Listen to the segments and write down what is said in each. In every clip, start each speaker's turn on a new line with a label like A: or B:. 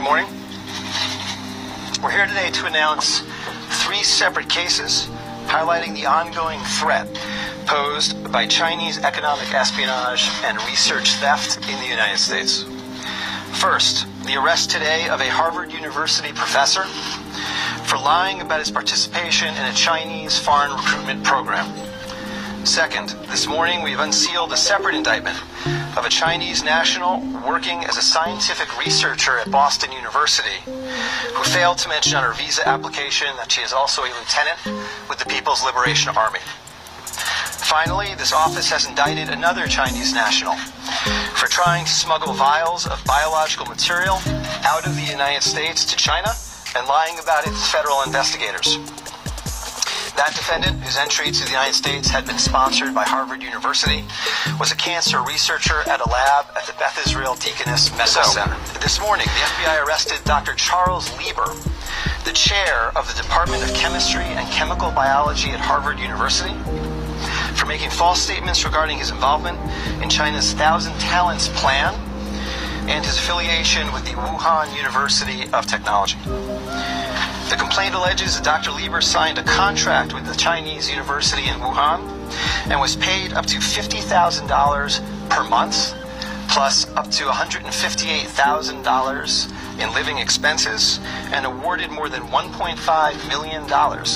A: morning. We're here today to announce 3 separate cases highlighting the ongoing threat posed by Chinese economic espionage and research theft in the United States. First, the arrest today of a Harvard University professor for lying about his participation in a Chinese foreign recruitment program. Second, this morning we've unsealed a separate indictment of a Chinese national working as a scientific researcher at Boston University who failed to mention on her visa application that she is also a lieutenant with the People's Liberation Army. Finally, this office has indicted another Chinese national for trying to smuggle vials of biological material out of the United States to China and lying about it to federal investigators. That defendant, whose entry to the United States had been sponsored by Harvard University, was a cancer researcher at a lab at the Beth Israel Deaconess Medical Center. This morning, the FBI arrested Dr. Charles Lieber, the chair of the Department of Chemistry and Chemical Biology at Harvard University, for making false statements regarding his involvement in China's Thousand Talents Plan and his affiliation with the Wuhan University of Technology. The complaint alleges that Dr. Lieber signed a contract with the Chinese university in Wuhan and was paid up to $50,000 per month, plus up to $158,000 in living expenses, and awarded more than $1.5 million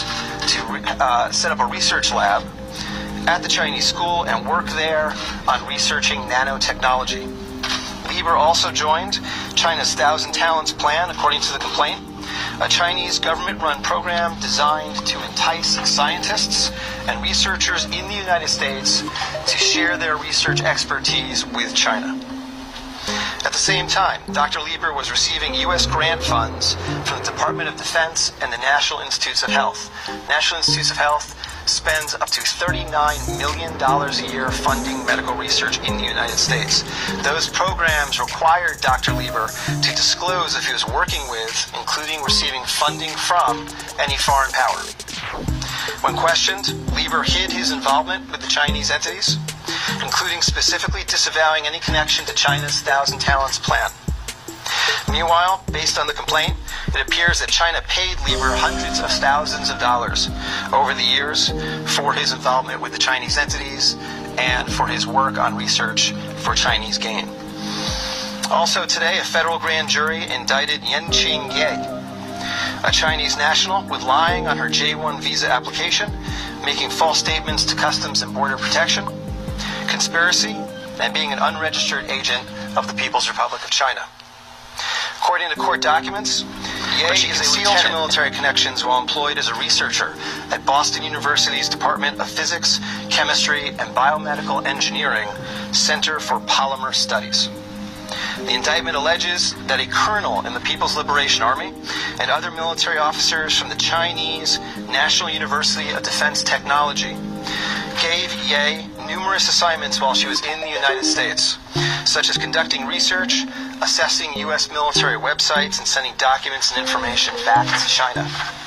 A: to set up a research lab at the Chinese school and work there on researching nanotechnology. Lieber also joined China's Thousand Talents Plan, according to the complaint, a Chinese government-run program designed to entice scientists and researchers in the United States to share their research expertise with China. At the same time, Dr. Lieber was receiving U.S. grant funds from the Department of Defense and the National Institutes of Health. National Institutes of Health spends up to $39 million a year funding medical research in the United States. Those programs required Dr. Lieber to disclose if he was working with, including receiving funding from, any foreign power. When questioned, Lieber hid his involvement with the Chinese entities, including specifically disavowing any connection to China's Thousand Talents Plan. Meanwhile, based on the complaint, it appears that China paid Lieber hundreds of thousands of dollars over the years for his involvement with the Chinese entities and for his work on research for Chinese gain. Also today, a federal grand jury indicted Yanqing Ye, a Chinese national, with lying on her J-1 visa application, making false statements to Customs and Border Protection, conspiracy, and being an unregistered agent of the People's Republic of China. According to court documents, Ye is a lieutenant military connections while employed as a researcher at Boston University's Department of Physics, Chemistry, and Biomedical Engineering Center for Polymer Studies. The indictment alleges that a colonel in the People's Liberation Army and other military officers from the Chinese National University of Defense Technology gave Ye numerous assignments while she was in the United States, such as conducting research, assessing U.S. military websites, and sending documents and information back to China.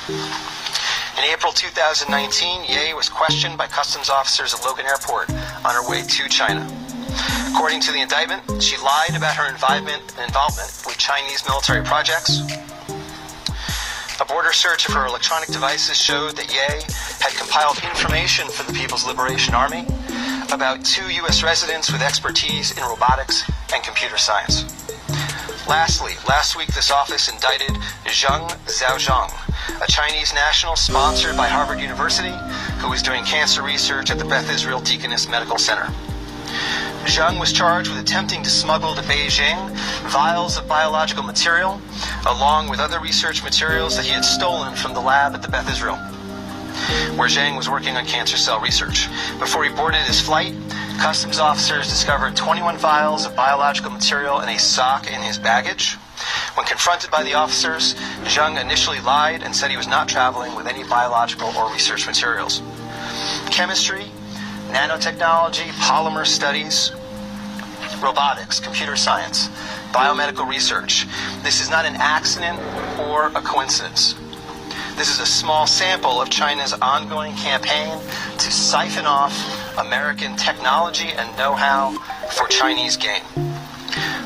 A: In April 2019, Ye was questioned by customs officers at Logan Airport on her way to China. According to the indictment, she lied about her involvement with Chinese military projects. A border search of her electronic devices showed that Ye had compiled information for the People's Liberation Army about 2 U.S. residents with expertise in robotics and computer science. Lastly, last week this office indicted Zheng Xiaozhang, a Chinese national sponsored by Harvard University who was doing cancer research at the Beth Israel Deaconess Medical Center. Zheng was charged with attempting to smuggle to Beijing vials of biological material, along with other research materials that he had stolen from the lab at the Beth Israel, where Zheng was working on cancer cell research. Before he boarded his flight, customs officers discovered 21 vials of biological material in a sock in his baggage. When confronted by the officers, Zheng initially lied and said he was not traveling with any biological or research materials. Chemistry, nanotechnology, polymer studies, robotics, computer science, biomedical research. This is not an accident or a coincidence. This is a small sample of China's ongoing campaign to siphon off American technology and know-how for Chinese gain.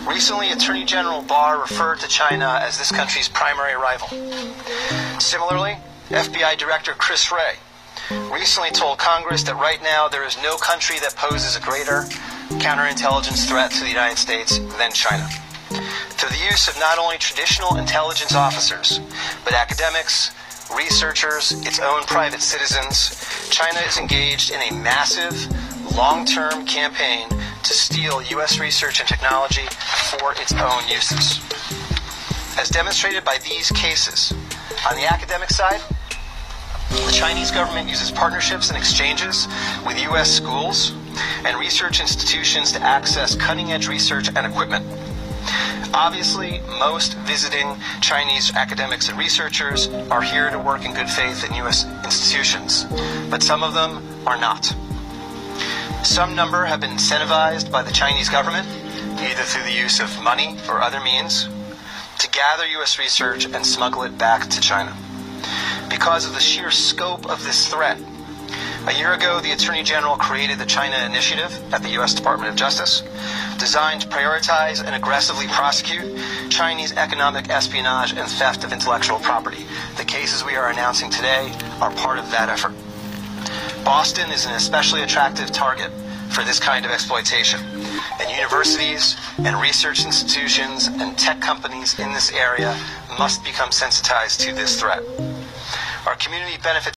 A: Recently, Attorney General Barr referred to China as this country's primary rival. Similarly, FBI Director Chris Wray recently told Congress that right now there is no country that poses a greater counterintelligence threat to the United States than China. Through the use of not only traditional intelligence officers, but academics, researchers, its own private citizens, China is engaged in a massive, long-term campaign to steal U.S. research and technology for its own uses. As demonstrated by these cases, on the academic side, the Chinese government uses partnerships and exchanges with U.S. schools and research institutions to access cutting-edge research and equipment. Obviously, most visiting Chinese academics and researchers are here to work in good faith in U.S. institutions, but some of them are not. Some number have been incentivized by the Chinese government, either through the use of money or other means, to gather U.S. research and smuggle it back to China. Because of the sheer scope of this threat, a year ago, the Attorney General created the China Initiative at the U.S. Department of Justice, designed to prioritize and aggressively prosecute Chinese economic espionage and theft of intellectual property. The cases we are announcing today are part of that effort. Boston is an especially attractive target for this kind of exploitation, and universities and research institutions and tech companies in this area must become sensitized to this threat. Our community benefits